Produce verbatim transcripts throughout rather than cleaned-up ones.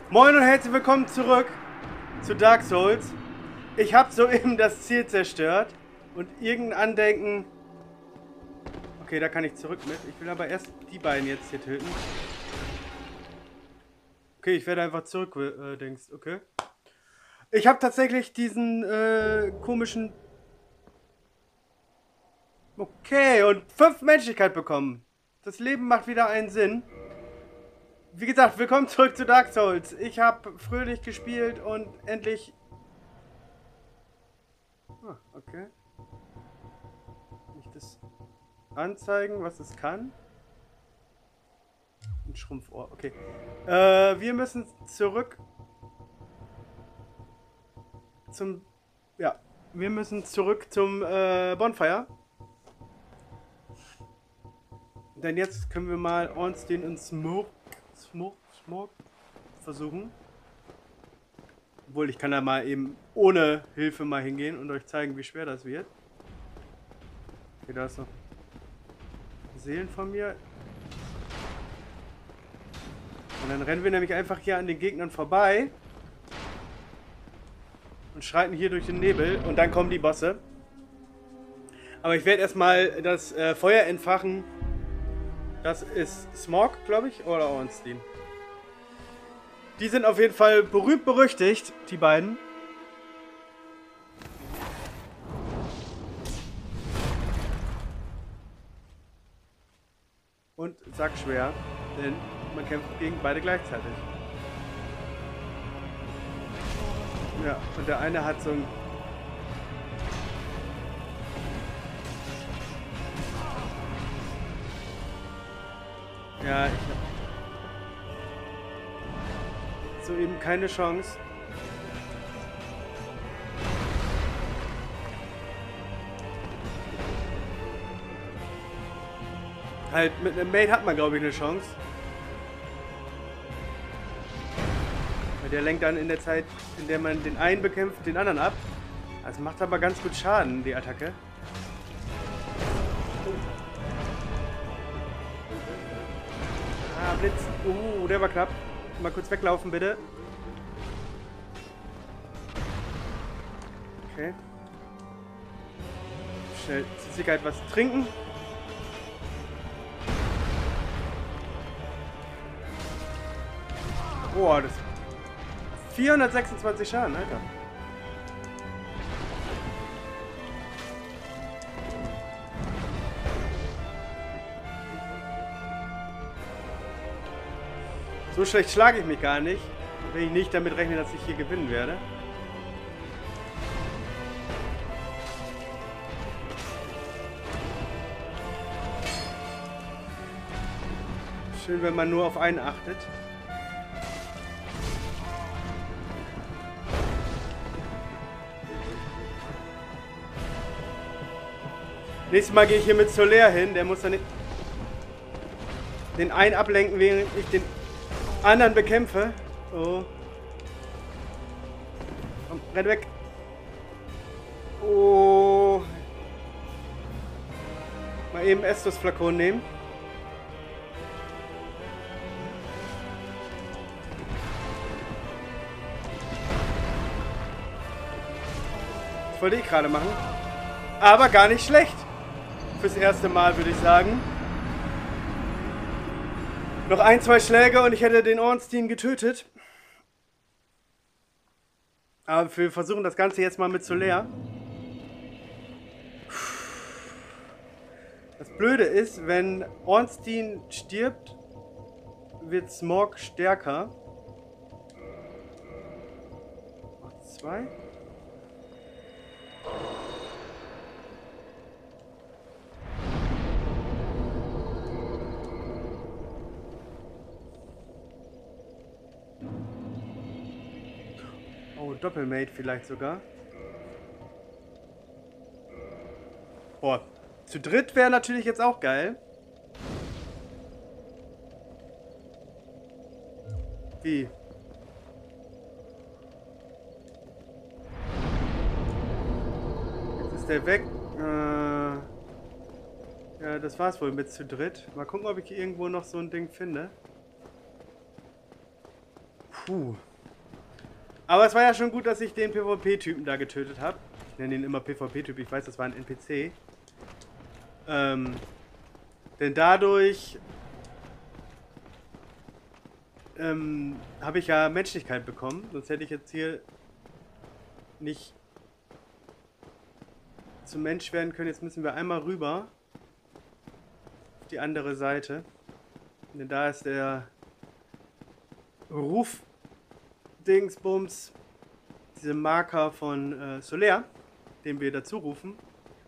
Moin und herzlich willkommen zurück zu Dark Souls. Ich habe soeben das Ziel zerstört und irgendein Andenken... Okay, da kann ich zurück mit. Ich will aber erst die beiden jetzt hier töten. Okay, ich werde einfach zurück, äh, denkst, okay. Ich habe tatsächlich diesen äh, komischen... Okay, und fünf Menschlichkeit bekommen. Das Leben macht wieder einen Sinn. Wie gesagt, willkommen zurück zu Dark Souls. Ich habe fröhlich gespielt und endlich... Ah, okay. Nicht das anzeigen, was es kann. Ein Schrumpfohr, okay. Äh, wir müssen zurück zum... Ja, wir müssen zurück zum äh, Bonfire. Denn jetzt können wir mal Ornstein und Smoke, Smoke, Smoke versuchen. Obwohl, ich kann da mal eben ohne Hilfe mal hingehen und euch zeigen, wie schwer das wird. Okay, da ist noch Seelen von mir. Und dann rennen wir nämlich einfach hier an den Gegnern vorbei. Und schreiten hier durch den Nebel. Und dann kommen die Bosse. Aber ich werde erstmal das äh, Feuer entfachen. Das ist Smog, glaube ich, oder Ornstein. Die sind auf jeden Fall berühmt berüchtigt, die beiden. Und sackschwer, denn man kämpft gegen beide gleichzeitig. Ja, und der eine hat so ein... Ja, ich hab so eben keine Chance. Halt, mit einem Mate hat man, glaube ich, eine Chance. Weil der lenkt dann in der Zeit, in der man den einen bekämpft, den anderen ab. Das macht aber ganz gut Schaden, die Attacke. Ah, Blitz. Uh, der war knapp. Mal kurz weglaufen, bitte. Okay. Schnell zur Sicherheit was trinken. Boah, das... vierhundertsechsundzwanzig Schaden, Alter. So schlecht schlage ich mich gar nicht, wenn ich nicht damit rechne, dass ich hier gewinnen werde. Schön, wenn man nur auf einen achtet. Nächstes Mal gehe ich hier mit Solaire hin, der muss dann den, den einen ablenken, während ich den anderen bekämpfe. Oh. Komm, renn weg. Oh. Mal eben Estus-Flakon nehmen. Das wollte ich gerade machen. Aber gar nicht schlecht. Fürs erste Mal, würde ich sagen. Noch ein, zwei Schläge und ich hätte den Ornstein getötet. Aber wir versuchen das Ganze jetzt mal mit Solaire. Das Blöde ist, wenn Ornstein stirbt, wird Smog stärker. Noch zwei. Oh, Doppelmate vielleicht sogar. Boah, zu dritt wäre natürlich jetzt auch geil. Wie? Jetzt ist der weg. Äh, ja, das war's wohl mit zu dritt. Mal gucken, ob ich irgendwo noch so ein Ding finde. Puh. Aber es war ja schon gut, dass ich den PvP-Typen da getötet habe. Ich nenne ihn immer PvP-Typ, ich weiß, das war ein N P C. Ähm, denn dadurch ähm, habe ich ja Menschlichkeit bekommen. Sonst hätte ich jetzt hier nicht zum Mensch werden können. Jetzt müssen wir einmal rüber auf die andere Seite. Denn da ist der Ruf Dingsbums, diese Marker von äh, Solaire, den wir dazu rufen.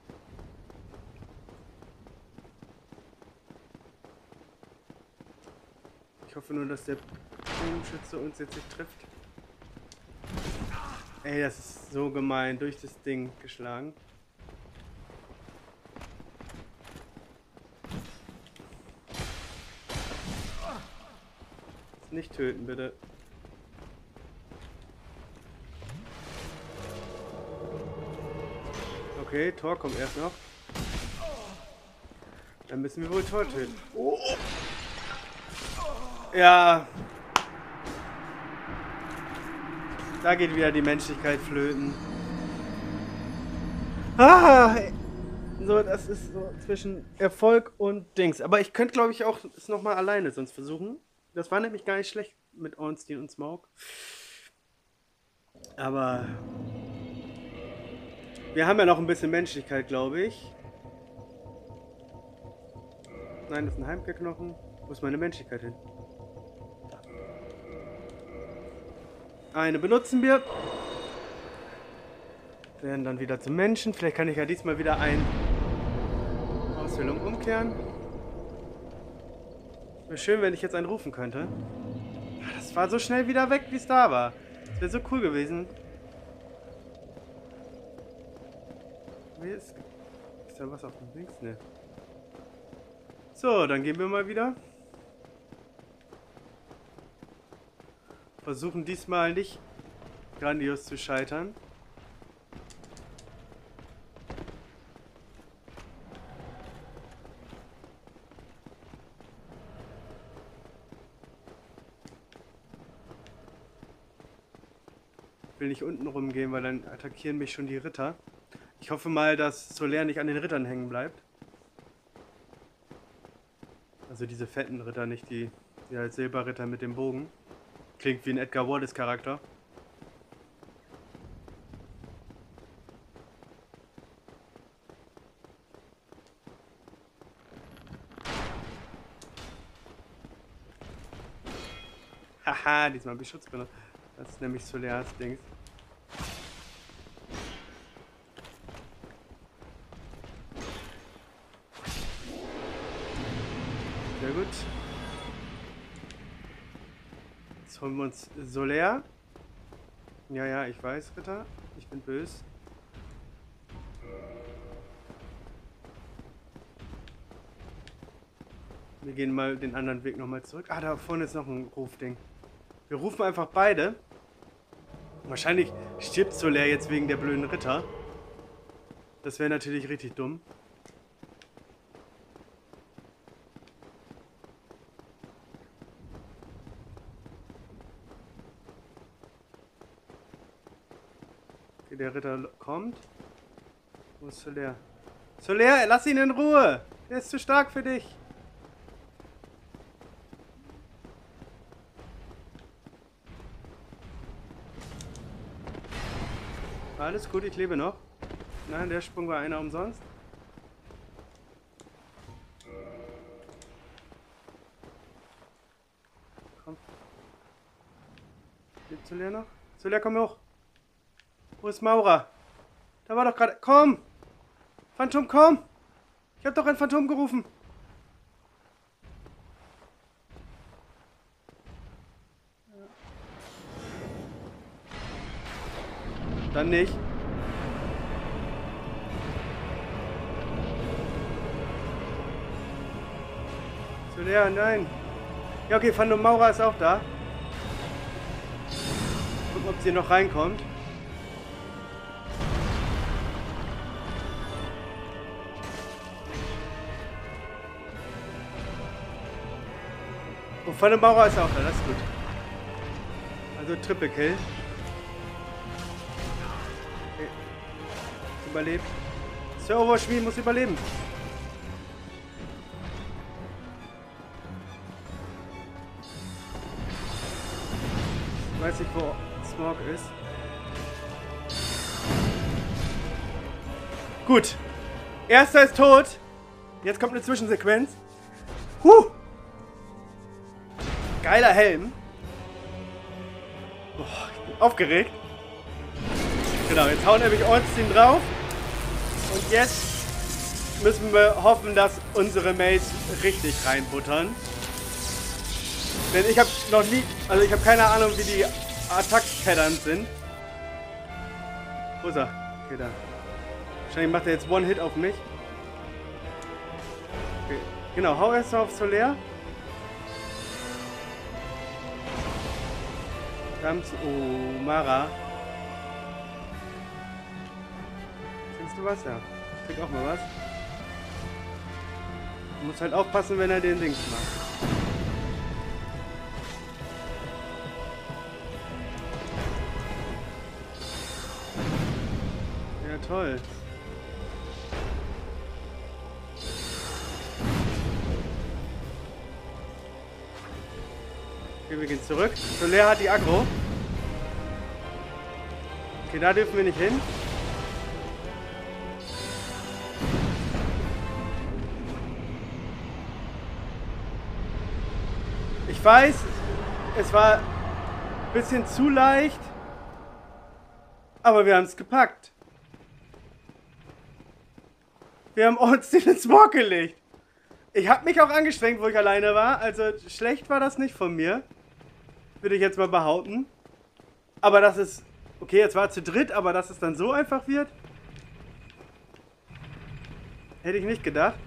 Ich hoffe nur, dass der Bogenschütze uns jetzt nicht trifft. Ey, das ist so gemein, durch das Ding geschlagen. Nicht töten, bitte. Okay, Tor kommt erst noch. Dann müssen wir wohl Tor töten. Oh. Ja. Da geht wieder die Menschlichkeit flöten. Ah! So, das ist so zwischen Erfolg und Dings. Aber ich könnte, glaube ich, auch es nochmal alleine sonst versuchen. Das war nämlich gar nicht schlecht mit Ornstein und Smoke. Aber wir haben ja noch ein bisschen Menschlichkeit, glaube ich. Nein, das ist ein Heimkehrknochen. Wo ist meine Menschlichkeit hin? Eine benutzen wir. Werden dann wieder zum Menschen. Vielleicht kann ich ja diesmal wieder ein Auswählung umkehren. Wäre schön, wenn ich jetzt einen rufen könnte. Das war so schnell wieder weg, wie es da war. Das wäre so cool gewesen. Wie ist, ist da was auf dem Links? Ne. So, dann gehen wir mal wieder. Versuchen diesmal nicht grandios zu scheitern. Ich will nicht unten rumgehen, weil dann attackieren mich schon die Ritter. Ich hoffe mal, dass Solaire nicht an den Rittern hängen bleibt. Also diese fetten Ritter, nicht die, die als Silberritter mit dem Bogen. Klingt wie ein Edgar Wallace Charakter. Haha, diesmal habe ich Schutz benutzt. Das ist nämlich Solaire's Dings. Sehr gut. Jetzt holen wir uns Solaire. Ja, ja, ich weiß, Ritter. Ich bin böse. Wir gehen mal den anderen Weg nochmal zurück. Ah, da vorne ist noch ein Rufding. Wir rufen einfach beide. Wahrscheinlich stirbt Solaire jetzt wegen der blöden Ritter. Das wäre natürlich richtig dumm. Okay, der Ritter kommt. Wo ist Solaire? Solaire, lass ihn in Ruhe! Der ist zu stark für dich. Alles gut, ich lebe noch. Nein, der Sprung war einer umsonst. Komm. Lebt Solaire noch? Solaire, komm hoch. Wo ist Maura? Da war doch gerade... Komm! Phantom, komm! Ich hab doch ein Phantom gerufen. Dann nicht. Solaire, nein. Ja, okay, Phantom Maura ist auch da. Gucken, ob sie noch reinkommt. Oh, Phantom Maura ist auch da, das ist gut. Also Triple Kill. Okay. Überlebt. Sir Overschmied muss überleben. Ich weiß nicht, wo Smog ist. Gut. Erster ist tot. Jetzt kommt eine Zwischensequenz. Huh. Geiler Helm. Boah, ich bin aufgeregt. Genau, jetzt hauen nämlich Ornstein drauf. Und jetzt müssen wir hoffen, dass unsere Mates richtig reinbuttern. Denn ich habe noch nie, also ich habe keine Ahnung, wie die Attack-Pattern sind. Wo ist er? Okay, da. Wahrscheinlich macht er jetzt One-Hit auf mich. Okay. Genau, hau erst mal auf Solaire. Ganz, oh, Mara. Trinkst du was? Ja. Ich trink auch mal was. Du musst halt aufpassen, wenn er den Dings macht. Ja, toll. Okay, wir gehen zurück. Solaire hat die Aggro. Okay, da dürfen wir nicht hin. Ich weiß, es war ein bisschen zu leicht, aber wir haben es gepackt. Wir haben uns den ins Smog gelegt. Ich habe mich auch angestrengt, wo ich alleine war. Also schlecht war das nicht von mir. Würde ich jetzt mal behaupten. Aber das ist... Okay, jetzt war es zu dritt, aber dass es dann so einfach wird, hätte ich nicht gedacht.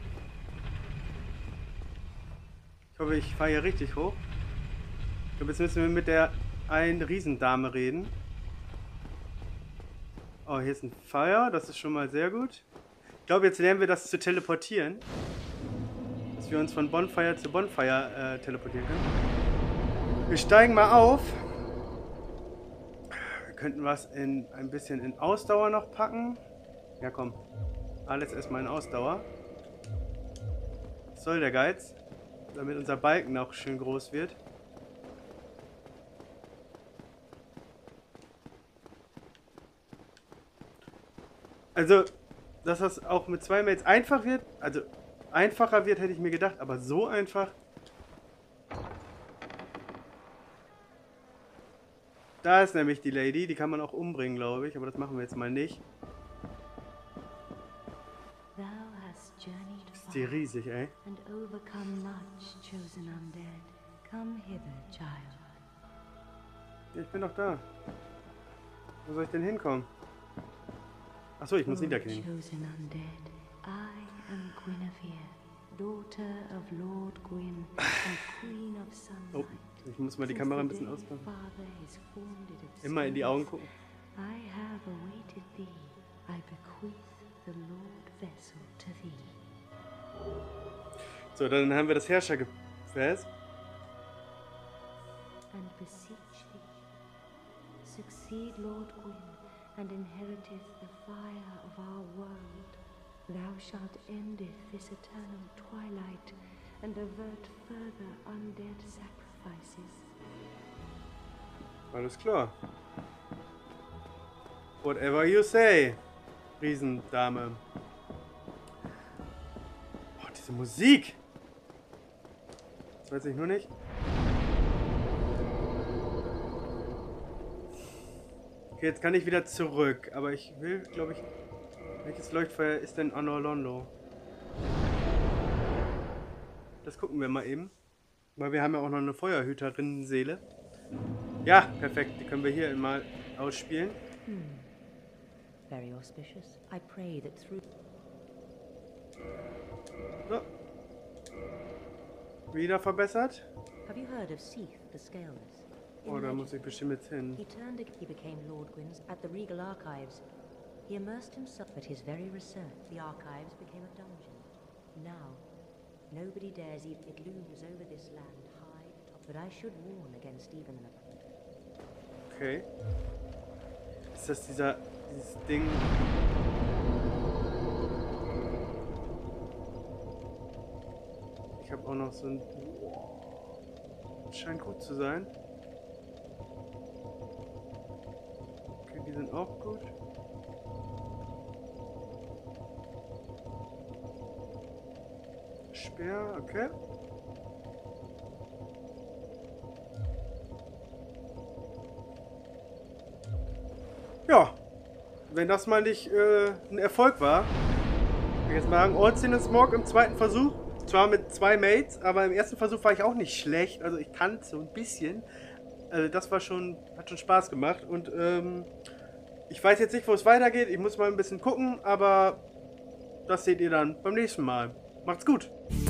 Ich hoffe, ich fahre hier richtig hoch. Ich glaube, jetzt müssen wir mit der einen Riesendame reden. Oh, hier ist ein Feuer. Das ist schon mal sehr gut. Ich glaube, jetzt lernen wir das zu teleportieren. Dass wir uns von Bonfire zu Bonfire äh, teleportieren können. Wir steigen mal auf. Wir könnten was in ein bisschen in Ausdauer noch packen. Ja, komm. Alles erstmal in Ausdauer. Was soll der Geiz? Damit unser Balken auch schön groß wird. Also, dass das auch mit zwei Mates einfach wird, also einfacher wird, hätte ich mir gedacht, aber so einfach. Da ist nämlich die Lady, die kann man auch umbringen, glaube ich, aber das machen wir jetzt mal nicht. Ist die riesig, ey. Ja, ich bin doch da. Wo soll ich denn hinkommen? Achso, ich muss niederknien. Oh, ich muss mal die Kamera ein bisschen ausmachen. Immer in die Augen gucken. So, dann haben wir das Herrschergefäß. Succeed, Lord Gwyn, and inheriteth the fire of our world. Thou shalt endeth this eternal twilight and avert further undead sacrifices. Alles klar. Whatever you say, Riesendame. Oh, diese Musik! Das weiß ich nur nicht. Okay, jetzt kann ich wieder zurück, aber ich will, glaube ich... Welches Leuchtfeuer ist denn Anor Londo? Das gucken wir mal eben. Weil wir haben ja auch noch eine Feuerhüterinnen-Seele. Ja, perfekt. Die können wir hier mal ausspielen. Hmm. Very auspicious. I pray that through... So. Wieder verbessert. Have you heard of Seath, the Scaleless? Oh, da muss ich bestimmt jetzt hin. He turned he became Lord Gwyn's at the Regal Archives. He immersed himself at his very research. The archives became a dungeon. Now, nobody dares even. It looms over this land high, but I should warn against even the... Okay. Ist das dieser, dieses Ding? Ich habe auch noch so ein... Scheint gut zu sein. Okay, die sind auch gut. Speer, okay. Ja, wenn das mal nicht äh, ein Erfolg war. Ich jetzt mal sagen, Ornstein und Smog im zweiten Versuch. Zwar mit zwei Mates, aber im ersten Versuch war ich auch nicht schlecht. Also ich kannte so ein bisschen. Also das war schon, hat schon Spaß gemacht. Und ähm, ich weiß jetzt nicht, wo es weitergeht. Ich muss mal ein bisschen gucken, aber das seht ihr dann beim nächsten Mal. Macht's gut!